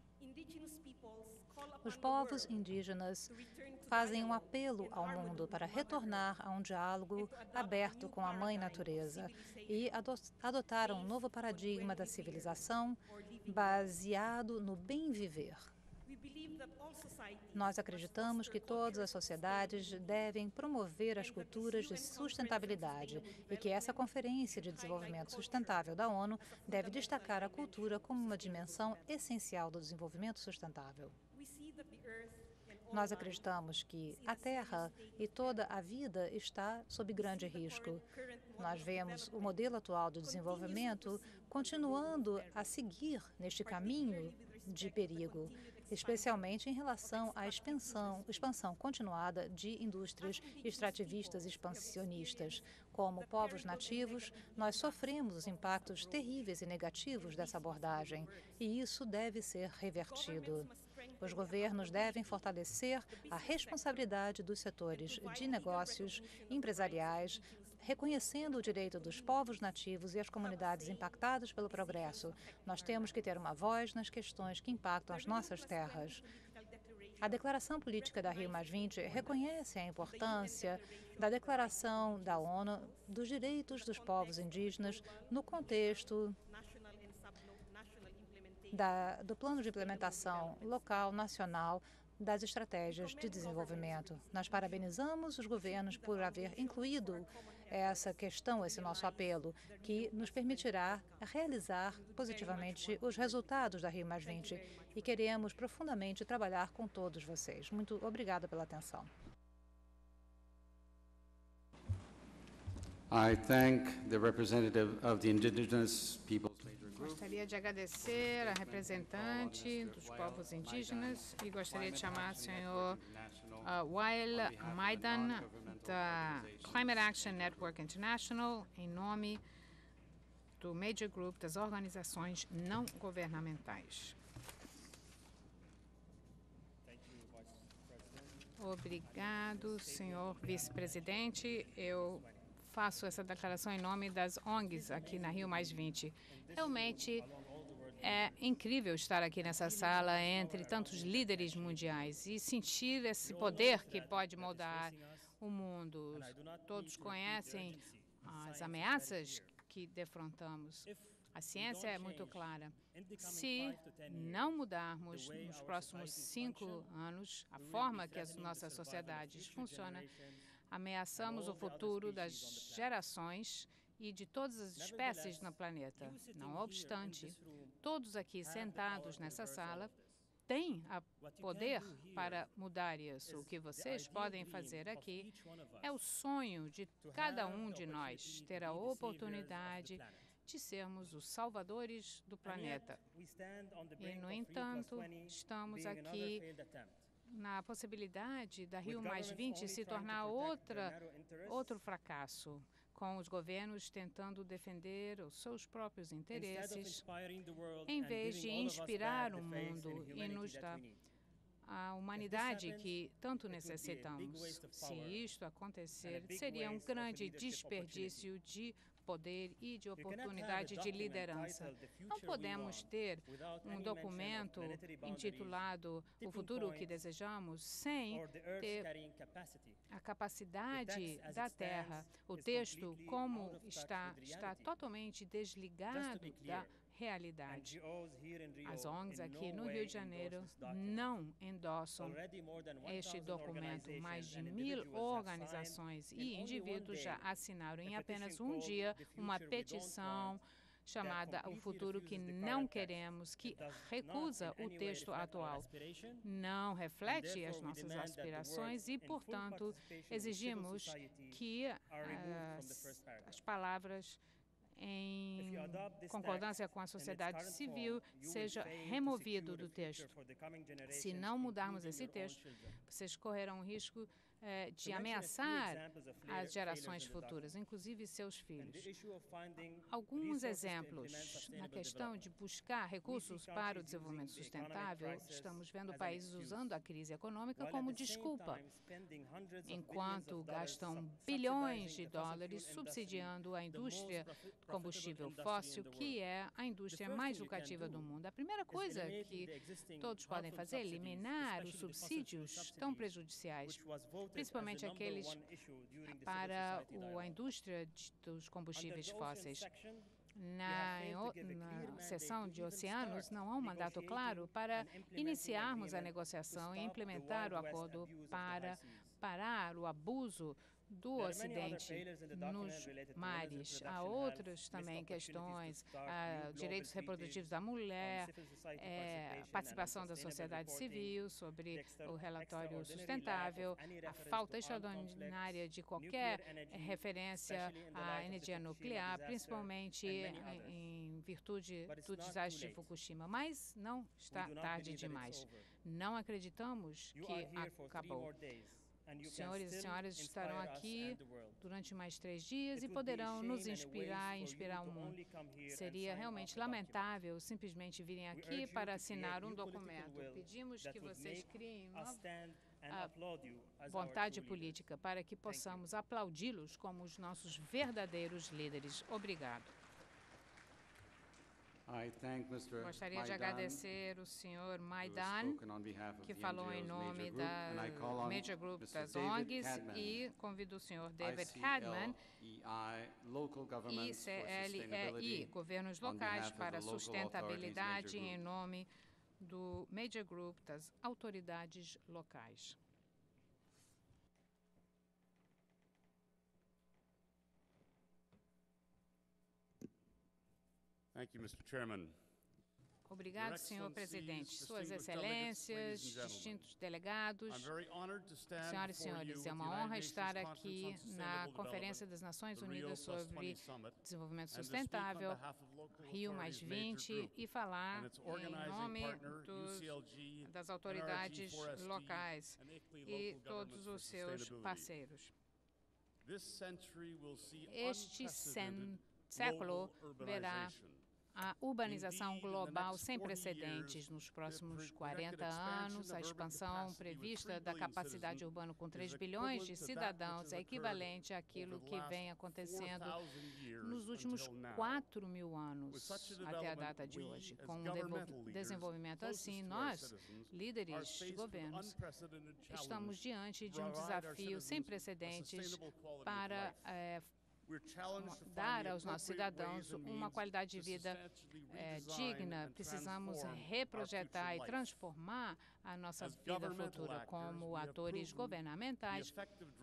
Os povos indígenas fazem um apelo ao mundo para retornar a um diálogo aberto com a Mãe Natureza e adotaram um novo paradigma da civilização baseado no bem viver. Nós acreditamos que todas as sociedades devem promover as culturas de sustentabilidade e que essa Conferência de Desenvolvimento Sustentável da ONU deve destacar a cultura como uma dimensão essencial do desenvolvimento sustentável. Nós acreditamos que a Terra e toda a vida está sob grande risco. Nós vemos o modelo atual do desenvolvimento continuando a seguir neste caminho de perigo, especialmente em relação à expansão, expansão continuada de indústrias extrativistas e expansionistas. Como povos nativos, nós sofremos os impactos terríveis e negativos dessa abordagem, e isso deve ser revertido. Os governos devem fortalecer a responsabilidade dos setores de negócios empresariais, reconhecendo o direito dos povos nativos e as comunidades impactadas pelo progresso. Nós temos que ter uma voz nas questões que impactam as nossas terras. A Declaração Política da Rio mais vinte reconhece a importância da Declaração da ONU dos Direitos dos Povos Indígenas no contexto da, do Plano de Implementação Local Nacional das Estratégias de Desenvolvimento. Nós parabenizamos os governos por haver incluído essa questão, esse nosso apelo, que nos permitirá realizar positivamente os resultados da Rio mais vinte e queremos profundamente trabalhar com todos vocês. Muito obrigada pela atenção. I thank the representative of the Indigenous Peoples. Gostaria de agradecer a representante dos povos indígenas e gostaria de chamar o senhor uh, Wael Maidan, da Climate Action Network International, em nome do Major Group das organizações não governamentais. Obrigado, senhor vice-presidente. Eu faço essa declaração em nome das O N Gs aqui na Rio mais vinte. Realmente, É incrível estar aqui nessa sala entre tantos líderes mundiais e sentir esse poder que pode mudar o mundo. Todos conhecem as ameaças que defrontamos. A ciência é muito clara. Se não mudarmos nos próximos cinco anos a forma que as nossas sociedades funcionam, ameaçamos o futuro das gerações e de todas as espécies no planeta. Não obstante, todos aqui sentados nessa sala têm o poder para mudar isso. O que vocês podem fazer aqui é o sonho de cada um de nós ter a oportunidade de sermos os salvadores do planeta. E, no entanto, estamos aqui na possibilidade da Rio mais vinte se tornar outra, outro fracasso, com os governos tentando defender os seus próprios interesses, em vez de inspirar o mundo e nos dar a humanidade que tanto necessitamos. Se isto acontecer, seria um grande desperdício de poder e de oportunidade de liderança. Não podemos ter um documento intitulado O Futuro que Desejamos sem ter a capacidade da Terra. O texto, como está, está totalmente desligado da realidade. As O N Gs aqui no Rio de Janeiro não endossam este documento. Mais de mil organizações e indivíduos já assinaram em apenas um dia uma petição chamada O Futuro que Não Queremos, que recusa o texto atual. Não reflete as nossas aspirações e, portanto, exigimos que as, as palavras em concordância com a sociedade civil, seja removido do texto. Se não mudarmos esse texto, vocês correrão o risco eh, de ameaçar as gerações futuras, inclusive seus filhos. Alguns exemplos na questão de buscar recursos para o desenvolvimento sustentável, estamos vendo países usando a crise econômica como desculpa, enquanto gastam bilhões de dólares subsidiando a indústria do combustível fóssil, que é a indústria mais lucrativa do mundo. A primeira coisa que todos podem fazer é eliminar os subsídios tão prejudiciais, principalmente aqueles para o, a indústria de, dos combustíveis fósseis. Na, na seção de oceanos, não há um mandato claro para iniciarmos a negociação e implementar o acordo para parar o abuso do Ocidente nos mares. Há outras também questões, ah, direitos reprodutivos da mulher, é, participação da sociedade civil sobre o relatório sustentável, a falta extraordinária de qualquer referência à energia nuclear, principalmente em virtude do desastre de Fukushima. Mas não está tarde demais. Não acreditamos que acabou. Os senhores e senhoras estarão aqui durante mais três dias e poderão nos inspirar e inspirar o mundo. Seria realmente lamentável simplesmente virem aqui para assinar um documento. Pedimos que vocês criem uma vontade política para que possamos aplaudi-los como os nossos verdadeiros líderes. Obrigado. Gostaria de agradecer o senhor Maidan, que falou em nome da Major Group das O N Gs, e convido o senhor David Cadman, I C L E I, Governos Locais para a Sustentabilidade, em nome do Major Group das Autoridades Locais. Thank you, mister Chairman. Obrigado, senhor presidente. Suas excelências, distintos delegados, senhoras e senhores, é uma honra estar aqui na Conferência das Nações Unidas sobre Desenvolvimento Sustentável, Rio mais vinte, e falar em nome dos, das autoridades locais e todos os seus parceiros. Este século verá a urbanização global sem precedentes. Nos próximos quarenta anos, a expansão prevista da capacidade urbana com três bilhões de cidadãos é equivalente àquilo que vem acontecendo nos últimos quatro mil anos até a data de hoje. Com um desenvolvimento assim, nós, líderes de governos, estamos diante de um desafio sem precedentes para é, dar aos nossos cidadãos uma qualidade de vida é, digna. Precisamos reprojetar e transformar a nossa vida futura. Como atores governamentais,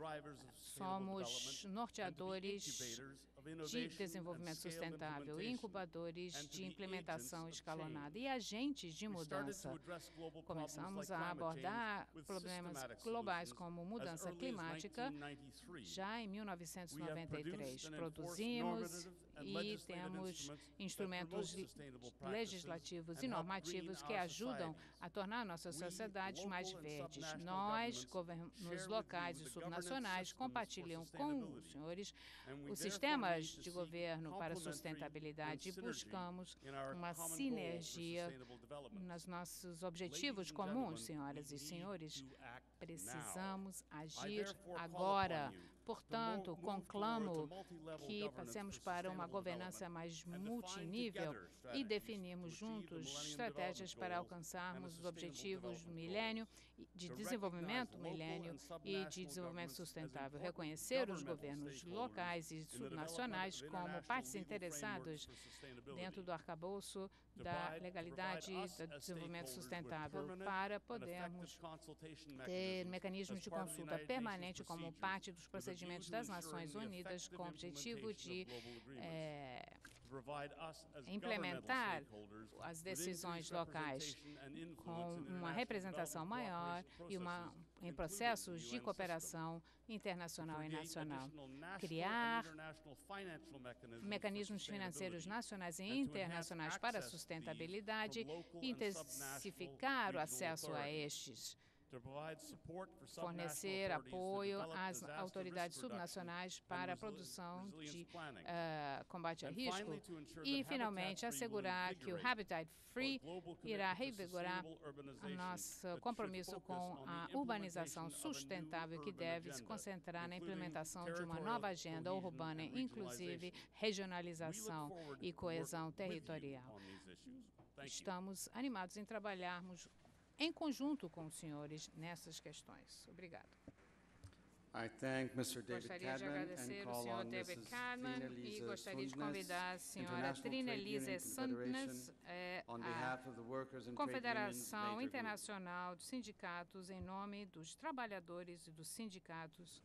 somos norteadores de desenvolvimento sustentável, incubadores de implementação escalonada e agentes de mudança. Começamos a abordar problemas globais como mudança climática já em mil novecentos e noventa e três. Produzimos e temos instrumentos legislativos e normativos que ajudam a tornar nossas sociedades mais verdes. Nós, governos locais e subnacionais, compartilhamos com os senhores os sistemas de governo para a sustentabilidade e buscamos uma sinergia nos nossos objetivos comuns, senhoras e senhores. Precisamos agir agora. Portanto, conclamo que passemos para uma governança mais multinível e definirmos juntos estratégias para alcançarmos os objetivos do milênio, de desenvolvimento milênio e de desenvolvimento sustentável. Reconhecer os governos locais e subnacionais como partes interessadas dentro do arcabouço da legalidade e do desenvolvimento sustentável para podermos ter mecanismos de consulta permanente como parte dos procedimentos das Nações Unidas com o objetivo de é, implementar as decisões locais com uma representação maior e uma, em processos de cooperação internacional e nacional. Criar mecanismos financeiros nacionais e internacionais para a sustentabilidade e intensificar o acesso a estes. Fornecer apoio às autoridades subnacionais para a produção de uh, combate a risco e, finalmente, assegurar que o Habitat Free irá revigorar o nosso compromisso com a urbanização sustentável que deve se concentrar na implementação de uma nova agenda urbana, inclusive regionalização e coesão territorial. Estamos animados em trabalharmos em conjunto com os senhores nessas questões. Obrigado. I thank Mister David Gostaria de Cadman agradecer and o call senhor on David Missus Cadman Trina e Lisa gostaria de Sundnes, convidar a senhora International Trina Trade Lisa Union Sundnes, Confederation, é, on a behalf of the workers and trade unions Confederação major group. Internacional dos Sindicatos, em nome dos trabalhadores e dos sindicatos.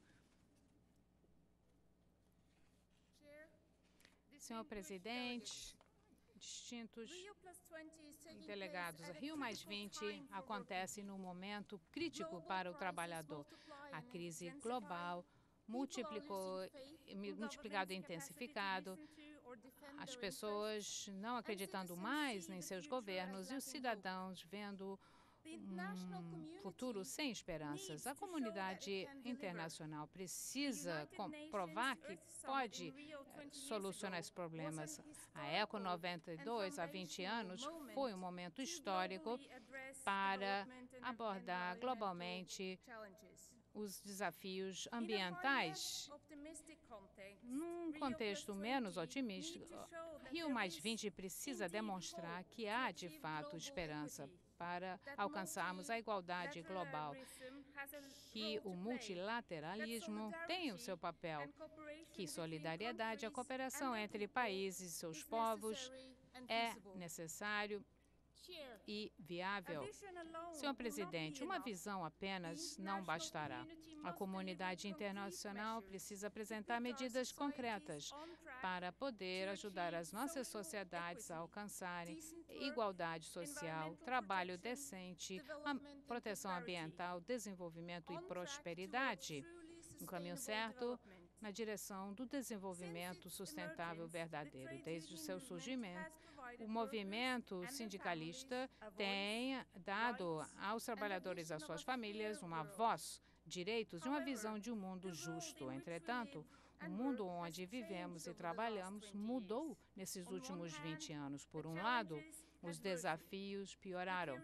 Senhor presidente, distintos delegados, Rio mais vinte acontece num momento crítico para o trabalhador. A crise global multiplicou, multiplicado e intensificado, as pessoas não acreditando mais em seus governos e os cidadãos vendo um futuro sem esperanças. A comunidade internacional precisa comprovar que pode eh, solucionar esses problemas. A Eco noventa e dois, há vinte anos, foi um momento histórico para abordar globalmente os desafios ambientais. Num contexto menos otimista, Rio mais vinte precisa demonstrar que há, de fato, esperança para alcançarmos a igualdade global, que o multilateralismo tem o seu papel, que solidariedade e a cooperação entre países e seus povos é necessário e viável. Senhor presidente, uma visão apenas não bastará. A comunidade internacional precisa apresentar medidas concretas para poder ajudar as nossas sociedades a alcançarem igualdade social, trabalho decente, proteção ambiental, desenvolvimento e prosperidade. No caminho certo, na direção do desenvolvimento sustentável verdadeiro. Desde o seu surgimento, o movimento sindicalista tem dado aos trabalhadores e às suas famílias uma voz direitos e uma visão de um mundo justo. Entretanto, o mundo onde vivemos e trabalhamos mudou nesses últimos vinte anos. Por um lado, os desafios pioraram.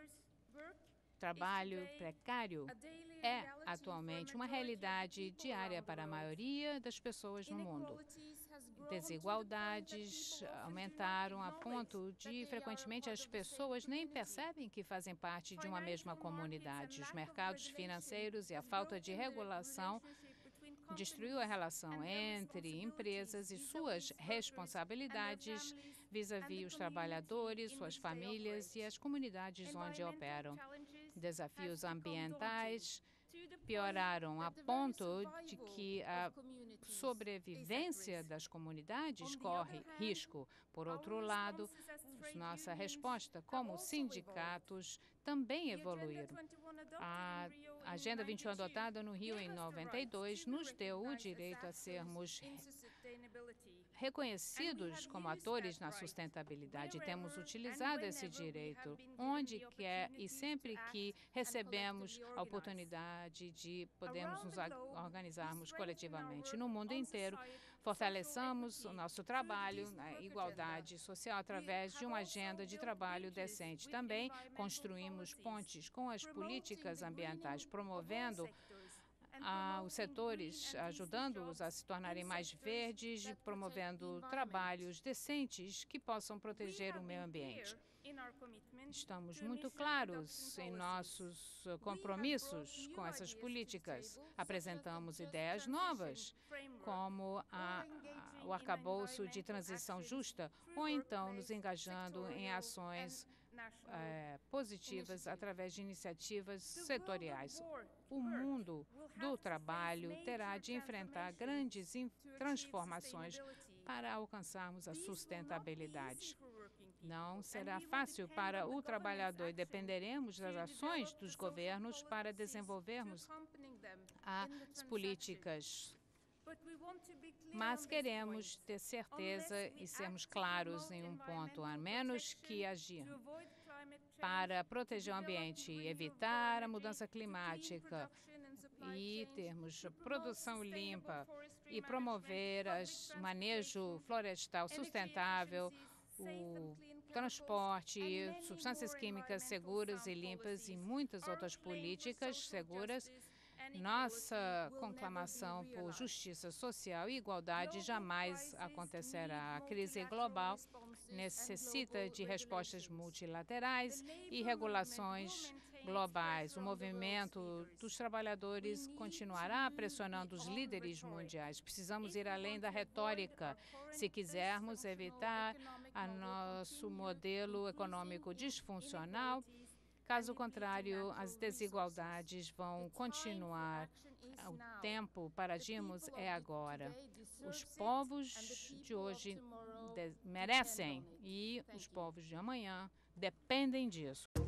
Trabalho precário é atualmente uma realidade diária para a maioria das pessoas no mundo. Desigualdades aumentaram a ponto de, frequentemente, as pessoas nem percebem que fazem parte de uma mesma comunidade. Os mercados financeiros e a falta de regulação destruiu a relação entre empresas e suas responsabilidades vis-à-vis os trabalhadores, suas famílias e as comunidades onde operam. Desafios ambientais pioraram a ponto de que a sobrevivência das comunidades corre risco. Por outro lado, nossa resposta como sindicatos também evoluíram. A Agenda vinte e um adotada no Rio em noventa e dois nos deu o direito a sermos reconhecidos como atores na sustentabilidade. Temos utilizado esse direito onde quer e sempre que recebemos a oportunidade de podermos nos organizarmos coletivamente. No mundo inteiro, fortaleçamos o nosso trabalho na igualdade social através de uma agenda de trabalho decente. Também construímos pontes com as políticas ambientais, promovendo Ah, os setores, ajudando-os a se tornarem mais verdes, promovendo trabalhos decentes que possam proteger o meio ambiente. Estamos muito claros em nossos compromissos com essas políticas. Apresentamos ideias novas, como a, a, o arcabouço de transição justa, ou então nos engajando em ações É, positivas através de iniciativas setoriais. O mundo do trabalho terá de enfrentar grandes transformações para alcançarmos a sustentabilidade. Não será fácil para o trabalhador e dependeremos das ações dos governos para desenvolvermos as políticas. Mas queremos ter certeza e sermos claros em um ponto, a menos que agir para proteger o ambiente, evitar a mudança climática e termos produção limpa e promover o manejo florestal sustentável, o transporte, substâncias químicas seguras e limpas e muitas outras políticas seguras. Nossa conclamação por justiça social e igualdade jamais acontecerá. A crise global necessita de respostas multilaterais e regulações globais. O movimento dos trabalhadores continuará pressionando os líderes mundiais. Precisamos ir além da retórica se quisermos evitar a nosso modelo econômico disfuncional. Caso contrário, as desigualdades vão continuar. O tempo para agirmos é agora. Os povos de hoje merecem e os povos de amanhã dependem disso.